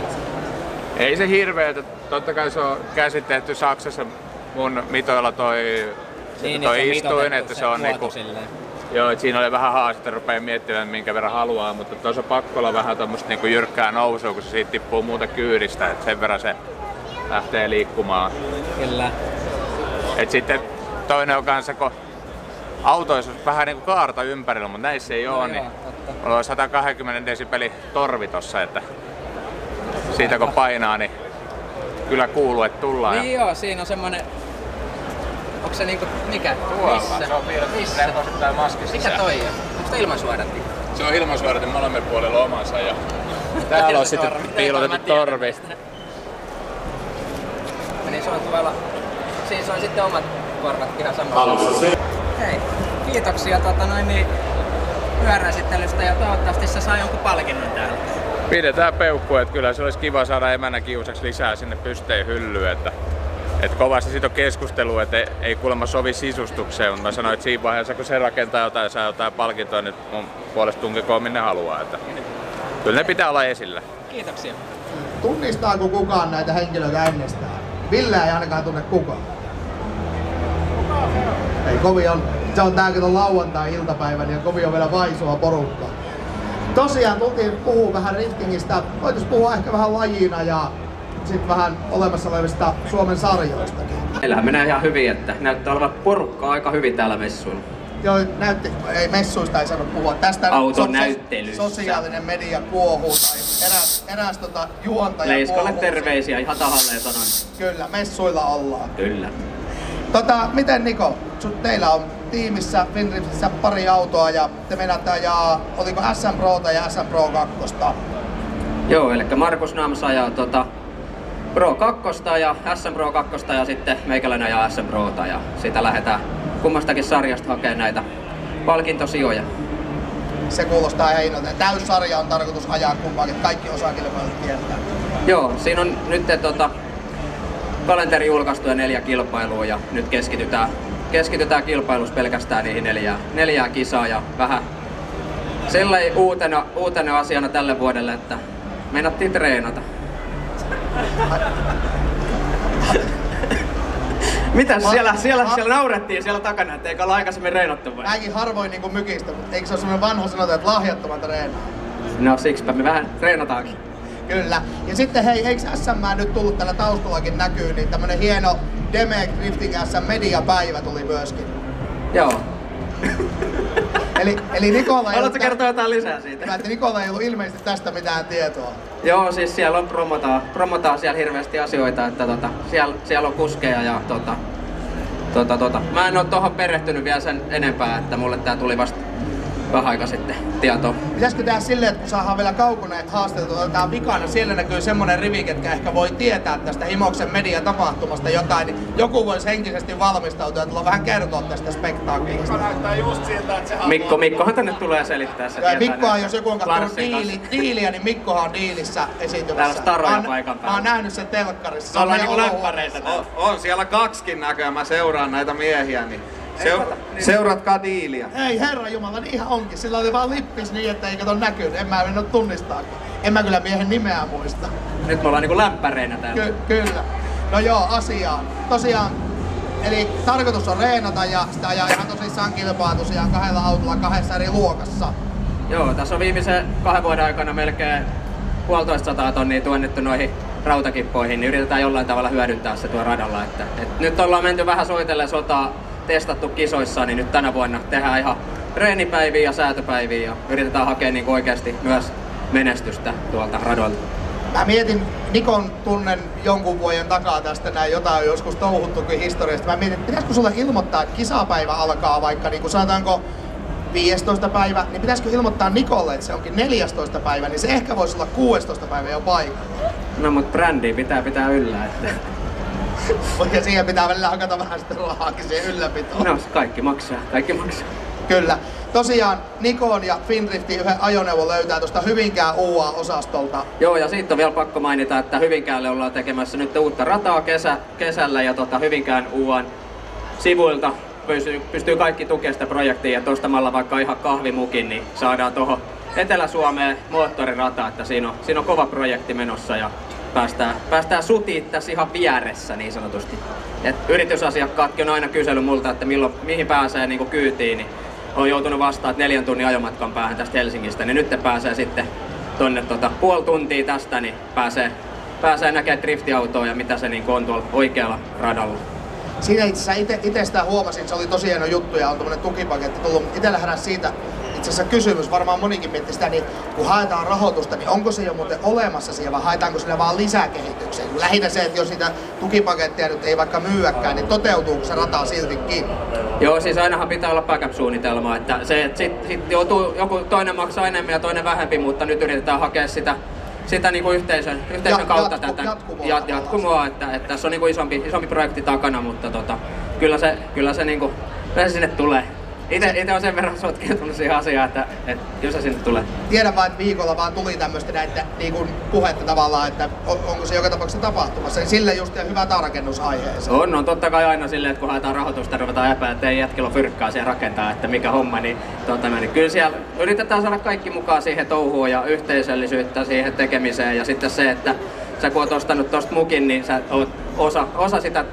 [SPEAKER 8] Ei se hirveetä. Totta kai se on käsitetty Saksassa mun mitoilla toi,
[SPEAKER 5] niin,
[SPEAKER 8] toi
[SPEAKER 5] niin,
[SPEAKER 8] istuin, että se, se on niinku...
[SPEAKER 5] Silleen.
[SPEAKER 8] Joo, että siinä oli vähän haastetta, rupea miettimään minkä verran haluaa, mutta tuossa pakko olla vähän tommoista niinku jyrkkää nousua, kun se siitä tippuu muuten kyydistä, että sen verran se lähtee liikkumaan.
[SPEAKER 5] Kyllä.
[SPEAKER 8] Et sitten toinen on kanssa, kun autoissa on vähän niinku kaarta ympärillä, mutta näissä ei no oo, niin totta. Mulla on sata kaksikymmentä desibeli torvi tossa, että siitä kun painaa, niin kyllä kuuluu, että tullaan.
[SPEAKER 5] Niin joo, siinä on semmonen... Onko se niinku... Mikä?
[SPEAKER 8] Tuolla,
[SPEAKER 5] missä?
[SPEAKER 8] se on piirretty leposittain maskissa.
[SPEAKER 5] Mikä toi on? Onko toi ilmansuodatin?
[SPEAKER 8] Se on ilmansuodatin molemmin puolella omansa ja täällä on sitten piilotettu torvi.
[SPEAKER 5] Niin se on tuolla... Siis on sitten omat korvat ihan samalla. Hei, kiitoksia tota noin niin pyöräesittelystä ja toivottavasti se saa jonkun palkinnon täällä.
[SPEAKER 8] Pidetään peukkua, että kyllä se olisi kiva saada emänä kiusaksi lisää sinne Pysteen hyllyyn. Että, että kovasti siitä on keskustelua, että ei, ei kuulemma sovi sisustukseen, mutta mä sanoin, että siinä vaiheessa kun se rakentaa jotain ja saa jotain palkintoa, niin mun puolesta tunkikoon minne haluaa. Että kyllä ne pitää olla esillä.
[SPEAKER 5] Kiitoksia.
[SPEAKER 17] Tunnistaako kukaan näitä henkilöitä ennestään? Ville ei ainakaan tunne kukaan.
[SPEAKER 5] Kuka
[SPEAKER 17] Ei kovin on, se on tääkin on lauantai-iltapäivä, niin kovin on vielä vaisua porukkaa. Tosiaan tultiin puhua vähän riftingistä. Voitais puhua ehkä vähän lajina ja sitten vähän olemassa olevista Suomen sarjoistakin.
[SPEAKER 5] Meillähän menee ihan hyvin, että näyttää olevan porukkaa aika hyvin täällä messuilla.
[SPEAKER 17] Joo, näytti, ei messuista ei saanut puhua. Tästä
[SPEAKER 5] Auton
[SPEAKER 17] so,
[SPEAKER 5] näyttelyssä.
[SPEAKER 17] Sosiaalinen media kuohuu tai eräs, eräs tota, juontaja
[SPEAKER 5] Leiskolle
[SPEAKER 17] kuohuu.
[SPEAKER 5] terveisiä ihan tahalleen sanon.
[SPEAKER 17] Kyllä, messuilla ollaan.
[SPEAKER 5] Kyllä.
[SPEAKER 17] Tota, miten Niko, sut teillä on tiimissä Finriftissä pari autoa ja te menette ajaa, oliko S M Prota ja S M Pro kaksi?
[SPEAKER 5] Joo, eli Markus Nams ajaa tota Pro kaksi ja S M Pro kaksi ja sitten meikäläinen ajaa S M Prota ja sitä lähdetään kummastakin sarjasta hakemaan näitä palkintosijoja.
[SPEAKER 17] Se kuulostaa ihan innoittavaa. Täyssarja on tarkoitus ajaa kumpaakin, kaikki osakilpailut kieltää.
[SPEAKER 5] Joo, siinä on nyt tota, kalenteri julkaistu ja neljä kilpailua ja nyt keskitytään, keskitytään kilpailussa pelkästään niihin neljään, neljään kisaa ja vähän sellainen uutena, uutena asiana tälle vuodelle, että meinattiin treenata. Mitäs siellä, siellä, siellä naurettiin siellä takana, että eikö olla aikaisemmin reenattu vai?
[SPEAKER 17] Mäkin harvoin niinku mykistä, mutta eikö se ole semmoinen vanha sanota, että lahjattoman treenaa?
[SPEAKER 5] No siksipä me vähän treenataankin.
[SPEAKER 17] Kyllä. Ja sitten hei, eikö S M nyt tullut tällä taustallakin näkyy, niin tämmönen hieno Demek Drifting S M Media-päivä tuli myöskin.
[SPEAKER 5] Joo.
[SPEAKER 17] eli, eli Nikola ei
[SPEAKER 5] Haluatko kertoa jotain lisää siitä?
[SPEAKER 17] Hyvä, että Nikola ei ollut ilmeisesti tästä mitään tietoa.
[SPEAKER 5] Joo, siis siellä on promotaa, promotaa siellä hirveästi asioita, että tota, siellä, siellä on kuskeja ja tota, tota, tota. Mä en oo tohon perehtynyt vielä sen enempää, että mulle tää tuli vasta vähän aika sitten tietoa.
[SPEAKER 17] Pitäisikö tehdä silleen, että kun saadaan vielä kaukoneet haasteelta, otetaan vikana, siellä näkyy semmonen rivi, ketkä ehkä voi tietää tästä Himoksen mediatapahtumasta jotain, niin joku voisi henkisesti valmistautua ja tulla vähän kertoa tästä spektaakkelista.
[SPEAKER 6] Näyttää just siltä, että se haluaa.
[SPEAKER 5] Mikko, Mikkohan tänne tulee selittää se.
[SPEAKER 17] Ja Mikkohan, jos joku on katsonut diili, diiliä, niin Mikkohan on diilissä esiintymässä.
[SPEAKER 5] Täällä staroja paikan päällä.
[SPEAKER 17] Mä oon nähnyt sen telkkarissa.
[SPEAKER 5] Ollaan niinku läppäreitä täällä.
[SPEAKER 3] On, on siellä kaksikin näköä, mä seuraan näitä miehiä, niin Seu- seuratkaa diiliä.
[SPEAKER 17] Ei herra jumala, niin ihan onkin. Sillä oli vaan lippis niin, että ei kato näkynyt. En mä mennä tunnistaakaan. En mä kyllä miehen nimeä muista.
[SPEAKER 5] Nyt me ollaan niinku läppäreinä täällä.
[SPEAKER 17] Ky- kyllä. No joo, asiaan. Tosiaan, eli tarkoitus on reenata ja sitä ajaa ihan tosissaan kilpaa tosiaan kahdella autolla kahdessa eri luokassa.
[SPEAKER 5] Joo, tässä on viimeisen kahden vuoden aikana melkein puolitoista sataa tonnia tuonnettu noihin rautakippoihin, niin yritetään jollain tavalla hyödyntää se tuo radalla. Että, et nyt ollaan menty vähän soitellen sotaa, testattu kisoissa, niin nyt tänä vuonna tehdään ihan treenipäiviä ja säätöpäiviä ja yritetään hakea niin oikeasti myös menestystä tuolta radoilta.
[SPEAKER 17] Mä mietin, Nikon tunnen jonkun vuoden takaa tästä näin, jotain on joskus touhuttukin historiasta. Mä mietin, pitäisikö sulle ilmoittaa, että kisapäivä alkaa vaikka niin kuin sanotaanko viidestoista päivä, niin pitäisikö ilmoittaa Nikolle, että se onkin neljästoista päivä, niin se ehkä voisi olla kuudestoista päivä jo paikalla.
[SPEAKER 5] No mut brändiä pitää pitää yllä, että...
[SPEAKER 17] Ja siihen pitää välillä hakata vähän sitten rahaakin siihen ylläpitoon.
[SPEAKER 5] No kaikki maksaa, kaikki maksaa.
[SPEAKER 17] Kyllä. Tosiaan Nikon ja Finriftin yhden ajoneuvon löytää tuosta Hyvinkään U A-osastolta.
[SPEAKER 5] Joo, ja siitä on vielä pakko mainita, että Hyvinkäälle ollaan tekemässä nyt uutta rataa kesä, kesällä ja tota Hyvinkään U A:n sivuilta pystyy, pystyy kaikki tukemaan sitä projektia ja tostamalla vaikka ihan kahvimukin, niin saadaan tuohon Etelä-Suomeen moottorirata, että siinä on, siinä on kova projekti menossa ja päästään, päästään sutiin tässä ihan vieressä niin sanotusti. Et yritysasiakkaatkin on aina kysellyt multa, että milloin, mihin pääsee niin kyytiin, niin on joutunut vastaan, että neljän tunnin ajomatkan päähän tästä Helsingistä, niin nyt te pääsee sitten tonne tota, puoli tuntia tästä, niin pääsee, pääsee näkemään driftiautoa ja mitä se niin on tuolla oikealla radalla.
[SPEAKER 17] Siinä itse asiassa itse sitä huomasin, se oli tosi hieno juttu ja on tommonen tukipaketti tullut. Itellä heräsi siitä itse asiassa kysymys, varmaan monikin miettii sitä, niin kun haetaan rahoitusta, niin onko se jo muuten olemassa siellä vai haetaanko sillä vaan lisäkehitykseen? Lähinnä se, että jos niitä tukipaketteja nyt ei vaikka myyäkään, niin toteutuuko se rata siltikin?
[SPEAKER 5] Joo, siis ainahan pitää olla backup-suunnitelma, että se, että sit, sit joutuu, joku toinen maksaa enemmän ja toinen vähempi, mutta nyt yritetään hakea sitä sitä niinku yhteisön, yhteisön ja, kautta
[SPEAKER 17] jatku,
[SPEAKER 5] tätä
[SPEAKER 17] jatkumoa,
[SPEAKER 5] jat, jatkumoa että, että tässä on niinku isompi, isompi projekti takana, mutta tota, kyllä se, kyllä se, niinku, kyllä se sinne tulee. Ite, ite on sen verran sotkeutunut siihen asiaan, että, että kyllä se sinne tulee.
[SPEAKER 17] Tiedän vaan, että viikolla vaan tuli tämmöistä näitä niinku puhetta tavallaan, että on, onko se joka tapauksessa tapahtumassa. Niin sille just hyvä tarkennus aiheeseen.
[SPEAKER 5] On, on totta kai aina silleen, että kun haetaan rahoitusta, ruvetaan epäillä, että ei jätkillä ole fyrkkaa siellä rakentaa, että mikä homma, niin, tota, niin kyllä siellä yritetään saada kaikki mukaan siihen touhuun ja yhteisöllisyyttä siihen tekemiseen. Ja sitten se, että sä kun oot ostanut tosta mukin, niin sä oot osa, osa sitä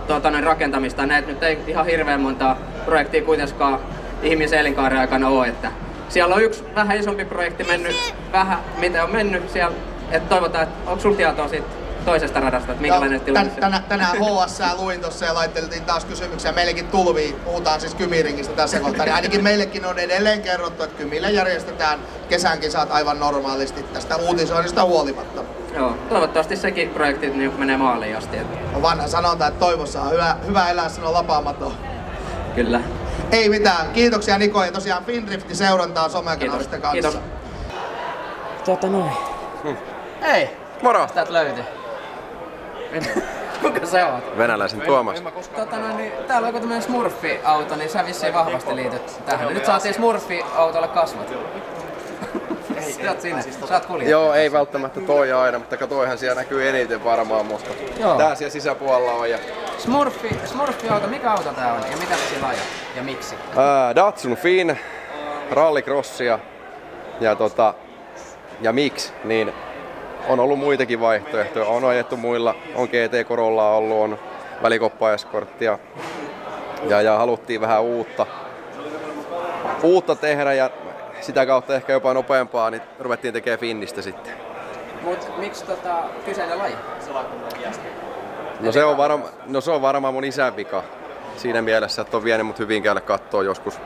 [SPEAKER 5] tuota, rakentamista. Näet nyt ei ihan hirveän montaa projektia kuitenkaan ihmisen elinkaaren aikana ole. Että siellä on yksi vähän isompi projekti mennyt, vähän mitä on mennyt siellä. Et toivotaan, että onko sulla tietoa siitä toisesta radasta, että minkälainen tilanne se on?
[SPEAKER 17] Tänään H S luin tuossa ja laitteltiin taas kysymyksiä. Meillekin tulvii, puhutaan siis Kymi-ringistä tässä kohtaa. Niin ainakin meillekin on edelleen kerrottu, että Kymille järjestetään kesän kisat aivan normaalisti tästä uutisoinnista huolimatta.
[SPEAKER 5] Joo, toivottavasti sekin projekti niin menee maaliin asti.
[SPEAKER 17] On vanha sanonta, että toivossa on hyvä, hyvä elää, sanoo lapaamaton.
[SPEAKER 5] Kyllä.
[SPEAKER 17] Ei mitään. Kiitoksia Niko ja tosiaan Findriftin seurantaa somekanavista kanssa.
[SPEAKER 5] Kiitos. Tota noin.
[SPEAKER 18] Hmm.
[SPEAKER 5] Hei!
[SPEAKER 18] Moro!
[SPEAKER 5] Täältä löytyi. Kuka sä oot?
[SPEAKER 18] Venäläisen Tuomas.
[SPEAKER 5] Tota noin, niin täällä on joku tämmönen Smurfi-auto, niin sä vissiin vahvasti liityt tähän. Nyt saatiin Smurfi-autolle kasvot. Sä oot sinne, sä oot kuljettaja.
[SPEAKER 18] Joo, ei välttämättä toi aina, mutta katoihan siellä näkyy eniten varmaan, mutta
[SPEAKER 5] Joo.
[SPEAKER 18] tää siellä sisäpuolella on. Ja...
[SPEAKER 5] Smurfi, Smurfi-auto, mikä auto tää on ja mitä sä sillä ajat ja miksi?
[SPEAKER 18] Ää, Datsun Fin, rallycrossia ja tota, ja miksi, niin on ollut muitakin vaihtoehtoja. On ajettu muilla, on G T Corollaa ollut, on välikoppa Escorttia ja, ja haluttiin vähän uutta, uutta tehdä ja sitä kautta ehkä jopa nopeampaa, niin ruvettiin tekemään Finnistä sitten.
[SPEAKER 5] Mut miksi tota kyseinen laji?
[SPEAKER 18] No se on, varma, no se on varmaan mun isän vika siinä mielessä, että on vienyt mut Hyvinkäälle kattoo joskus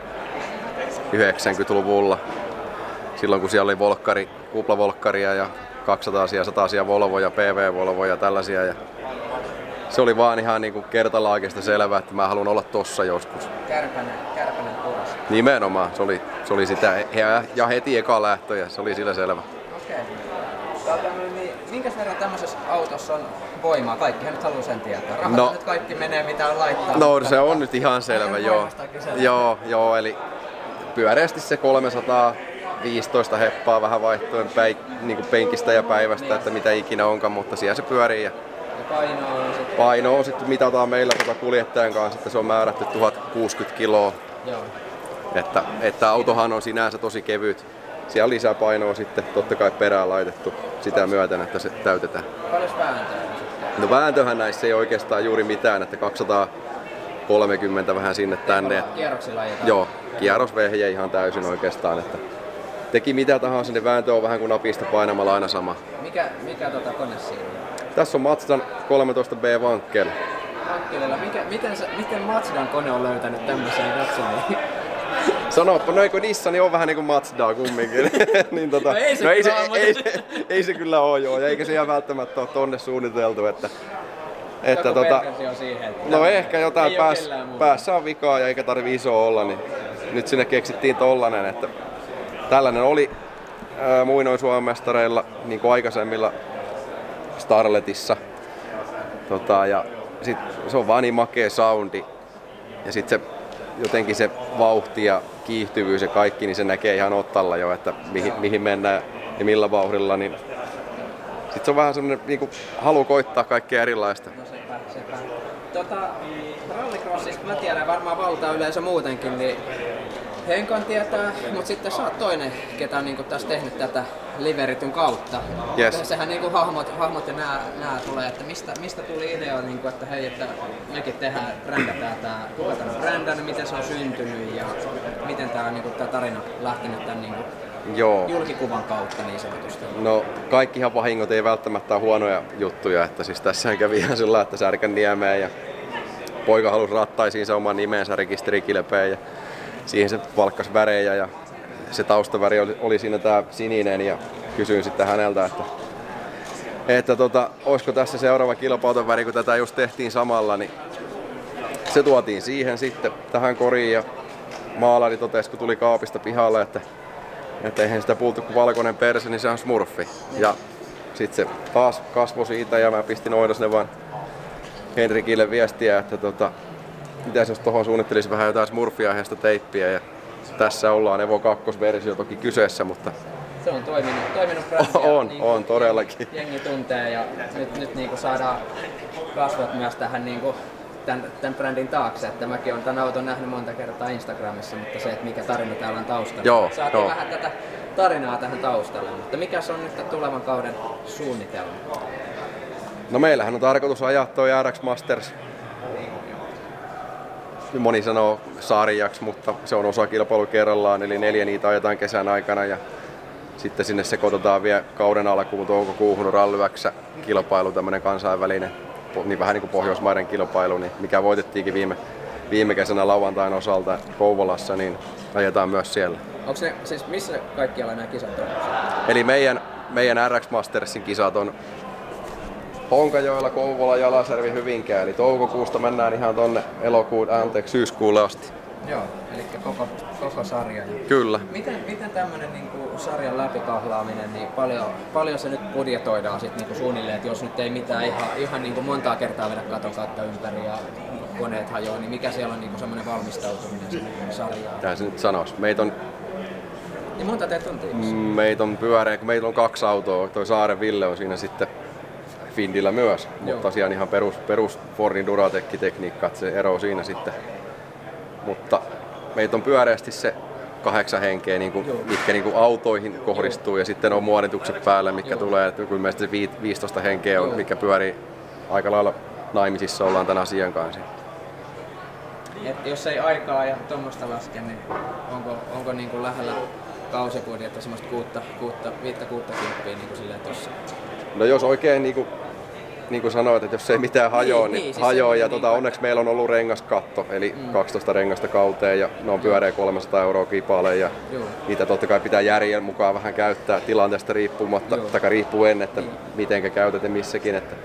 [SPEAKER 18] yhdeksänkymmentäluvulla. Silloin kun siellä oli volkkari, kuplavolkkaria ja kaksisataa sata Volvoja, P V-Volvoja ja tällaisia. Ja se oli vaan ihan niinku kertalaakista selvää, että mä haluan olla tossa joskus.
[SPEAKER 5] Kärpänen, kärpänen puras.
[SPEAKER 18] Nimenomaan, se oli, se oli sitä ja heti eka lähtö ja se oli sillä selvä.
[SPEAKER 5] Okei. Okay. Niin, minkäs verran tämmöisessä autossa on voimaa? Kaikkihan nyt haluaa sen tietää. Rahat no, nyt kaikki menee mitä on laittaa.
[SPEAKER 18] No se on nyt ihan selvä, joo. Joo, joo, eli pyöreästi se kolmesataaviisitoista heppaa vähän vaihtoen päin, niin kuin penkistä ja päivästä, niin. Että mitä ikinä onkaan, mutta siellä se pyörii. Ja
[SPEAKER 5] ja paino on sitten?
[SPEAKER 18] Paino on sitten mitataan meillä tota kuljettajan kanssa, että se on määrätty tuhat kuusikymmentä kiloa. Joo. Että, että autohan on sinänsä tosi kevyt. Siellä on lisäpainoa sitten totta kai perään laitettu sitä myöten, että se täytetään.
[SPEAKER 5] Paljon vääntöä?
[SPEAKER 18] No vääntöhän näissä ei oikeastaan juuri mitään, että kaksisataakolmekymmentä vähän sinne tänne.
[SPEAKER 5] Kierroksilla ajetaan?
[SPEAKER 18] Joo, kierrosvehje ihan täysin oikeastaan. Että teki mitä tahansa, niin vääntö on vähän kuin napista painamalla aina sama.
[SPEAKER 5] Mikä, mikä tota kone siinä on?
[SPEAKER 18] Tässä on Mazdan kolmetoista B Wankel.
[SPEAKER 5] Wankelilla. Mikä, miten, miten Mazdan kone on löytänyt tämmöiseen Datsuniin?
[SPEAKER 18] Sanoppa, no eikö Nissani on vähän niinku Mazdaa kumminkin. niin tota,
[SPEAKER 5] no ei se,
[SPEAKER 18] no ei, se,
[SPEAKER 5] kyllä,
[SPEAKER 18] ei, se, ei se kyllä oo joo, ja eikä se ihan välttämättä ole tonne suunniteltu. Että, että
[SPEAKER 5] Joku
[SPEAKER 18] tota,
[SPEAKER 5] on siihen, että
[SPEAKER 18] no ehkä jotain pääs,
[SPEAKER 5] päässä
[SPEAKER 18] on vikaa ja eikä tarvi iso olla, niin nyt sinne keksittiin tollanen, että tällainen oli ää, muinoin Suomen mestareilla niin kuin aikaisemmilla Starletissa. Tota, ja sit se on vaan niin makea soundi ja sit se jotenkin se vauhti ja kiihtyvyys ja kaikki, niin se näkee ihan ottalla jo, että mihin, mihin mennään ja millä vauhdilla. Niin sit se on vähän semmonen niinku halu koittaa kaikkea erilaista.
[SPEAKER 5] No sepä, sepä. Tota, rallycrossista mä tiedän varmaan valtayleisö muutenkin, niin Henkon tietää, mutta sitten sä oot toinen, ketä on niinku tässä tehnyt tätä Liverityn kautta.
[SPEAKER 18] Yes.
[SPEAKER 5] Sehän niinku hahmot, hahmot ja nää, nää tulee, että mistä, mistä tuli idea, niinku, että hei, että mekin tehdään, brändätään tää, kuka tää on brändännyt, miten se on syntynyt ja miten tää, niinku, tää tarina lähtenyt tän niinku,
[SPEAKER 18] Joo.
[SPEAKER 5] julkikuvan kautta niin sanotusti.
[SPEAKER 18] No kaikkihan vahingot ei välttämättä ole huonoja juttuja, että siis tässähän kävi ihan sillä, että Särkänniemeen ja poika halusi rattaisiinsa oman nimensä rekisterikilpeen ja siihen se valkkasi värejä ja se taustaväri oli, oli siinä tää sininen ja kysyin sitten häneltä, että, että tota, olisiko tässä seuraava kilpauton väri, kun tätä just tehtiin samalla, niin se tuotiin siihen sitten tähän koriin ja maalari totesi, kun tuli kaapista pihalle, että, että eihän sitä puhuttu kuin valkoinen perse, niin se on Smurfi. Ja sitten se taas kasvoi siitä ja mä pistin Oidosnevan Henrikille viestiä, että tota, mitäs jos tohon suunnittelisi vähän jotain Smurfi-aiheesta teippiä ja tässä ollaan Evo kaksi-versio toki kyseessä, mutta
[SPEAKER 5] se on toiminut, toiminut brändi.
[SPEAKER 18] On,
[SPEAKER 5] niin
[SPEAKER 18] on todellakin.
[SPEAKER 5] Jengi tuntee ja nyt, nyt niin saadaan kasvot myös tähän niin kuin tämän, tämän brändin taakse. Että mäkin olen tämän auton nähnyt monta kertaa Instagramissa, mutta se, että mikä tarina täällä on taustalla.
[SPEAKER 18] Joo,
[SPEAKER 5] saatiin
[SPEAKER 18] joo.
[SPEAKER 5] vähän tätä tarinaa tähän taustalle, mutta mikä se on nyt tulevan kauden suunnitelma?
[SPEAKER 18] No meillähän on tarkoitus ajaa toi R X Masters moni sanoo sarjaksi, mutta se on osa kilpailu kerrallaan, eli neljä niitä ajetaan kesän aikana ja sitten sinne sekoitetaan vielä kauden alkuun toukokuuhun rallyväksä kilpailu, tämmöinen kansainvälinen, niin vähän niin kuin Pohjoismaiden kilpailu, niin mikä voitettiinkin viime, viime kesänä lauantain osalta Kouvolassa, niin ajetaan myös siellä.
[SPEAKER 5] Onko se, siis missä kaikkialla nämä kisat on?
[SPEAKER 18] Eli meidän, meidän R X Mastersin kisat on Honkajoella, Kouvola, Jalasjärvi, Hyvinkää, eli toukokuusta mennään ihan tonne elokuun, anteeksi, syyskuulle asti.
[SPEAKER 5] Joo, eli koko, koko sarja.
[SPEAKER 18] Kyllä.
[SPEAKER 5] Miten, miten tämmöinen niinku sarjan läpikahlaaminen, niin paljon, paljon se nyt budjetoidaan sit niinku suunnilleen, että jos nyt ei mitään ihan, ihan niinku montaa kertaa vedä katon kautta ympäri ja koneet hajoaa, niin mikä siellä on niinku semmoinen valmistautuminen sarjaan?
[SPEAKER 18] Tähän se nyt sanoisi. Meitä on
[SPEAKER 5] niin monta teet on tiimissä?
[SPEAKER 18] Meitä on pyöreä, kun meillä on kaksi autoa. Toi Saaren Ville on siinä sitten Findillä myös, joo. Mutta tosiaan ihan perus, perus Fordin Duratec-tekniikka, että se ero siinä sitten. Mutta meitä on pyöreästi se kahdeksan henkeä, niin kuin, mitkä niin kuin autoihin kohdistuu, joo. Ja sitten on muonitukset päällä, mitkä joo. Tulee. Että kyllä meistä se viisitoista henkeä on, joo. Mikä pyörii aika lailla naimisissa ollaan tämän asian kanssa.
[SPEAKER 5] Et jos ei aikaa ja tuommoista laske, niin onko, onko niin kuin lähellä kausibudjetta semmoista kuutta, kuutta, viittä kuutta kymppiä niin kuin silleen tossa?
[SPEAKER 18] No jos oikein niin kuin, niin kuin sanoit, että jos ei mitään hajoa, niin, niin, niin siis hajoaa. Ja niin tota, onneksi meillä on ollut rengaskatto, eli mm. kaksitoista rengasta kauteen ja ne on pyöreä kolmesataa euroa kipale ja joo. Niitä totta kai pitää järjen mukaan vähän käyttää tilanteesta riippumatta, tai riippuen, että niin. Mitenkä käytät ja missäkin. Että...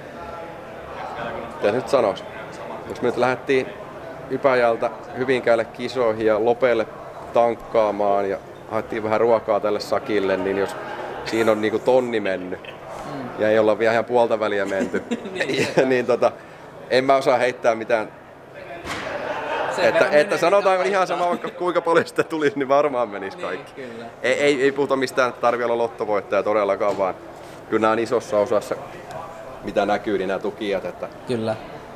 [SPEAKER 18] Mitä nyt sanois? Jos me nyt lähdettiin Ypäjältä Hyvinkäälle kisoihin ja Lopelle tankkaamaan ja haettiin vähän ruokaa tälle sakille, niin jos siinä on niinku tonni mennyt mm. ja ei olla vielä ihan puolta väliä menty, niin, niin tota, en mä osaa heittää mitään. Että, että sanotaan ihan sama, vaikka kuinka paljon sitä tulisi, niin varmaan menisi kaikki. Niin, ei, ei, ei puhuta mistään, että tarvii olla lottovoittaja todellakaan, vaan kyllä nämä on isossa osassa, mitä näkyy, niin nämä tukijat. Että...
[SPEAKER 5] Kyllä.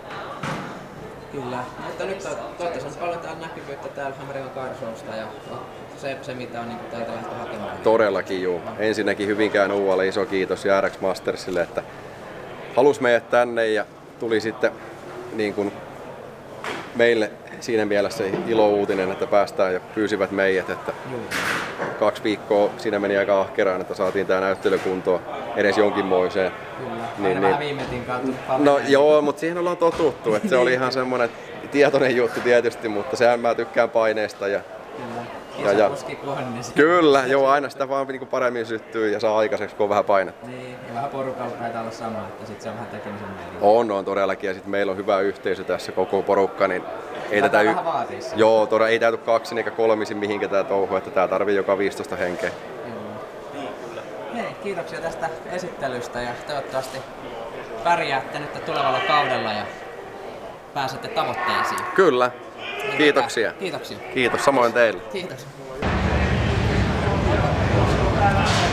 [SPEAKER 5] Kyllä, mutta nyt toivottavasti on paljon täällä näkyvyyttä täällä Amerikan Carshowsta ja se, se mitä on niin täältä lähtö hakemaan.
[SPEAKER 18] Todellakin juu. Ensinnäkin Hyvinkään U A:lle iso kiitos ja R X Mastersille, että halus meidät tänne ja tuli sitten niin kuin meille siinä mielessä ilo-uutinen, että päästään ja pyysivät meidät. Että kaksi viikkoa siinä meni aika ahkeraan, että saatiin tää näyttelykuntoon edes jonkinmoiseen.
[SPEAKER 5] Kyllä, aina niin, vähän viimetin kautta.
[SPEAKER 18] No joo, mutta siihen ollaan totuttu, että se oli ihan semmoinen tietoinen juttu tietysti, mutta sehän mä tykkään paineesta. Ja,
[SPEAKER 5] kyllä,
[SPEAKER 18] ja, ja, kyllä, joo,
[SPEAKER 5] se
[SPEAKER 18] aina sitä vaan niin paremmin syttyy ja saa aikaiseksi, kun on vähän painetta.
[SPEAKER 5] Niin, ja vähän porukalla taitaa olla sama, että sit se on vähän tekemisen mieli.
[SPEAKER 18] On, on todellakin, ja sit meillä on hyvä yhteisö tässä, koko porukka, niin ei tätä
[SPEAKER 5] y-
[SPEAKER 18] joo, todella, ei täyty kaksin eikä kolmisin mihinkä tää touhu, että tää tarvii joka viisitoista henkeä.
[SPEAKER 5] Hei, kiitoksia tästä esittelystä ja toivottavasti pärjäätte nyt tulevalla kaudella ja pääsette tavoitteisiin.
[SPEAKER 18] Kyllä. Kiitoksia.
[SPEAKER 5] Kiitoksia.
[SPEAKER 18] Kiitos samoin teille.
[SPEAKER 5] Kiitos.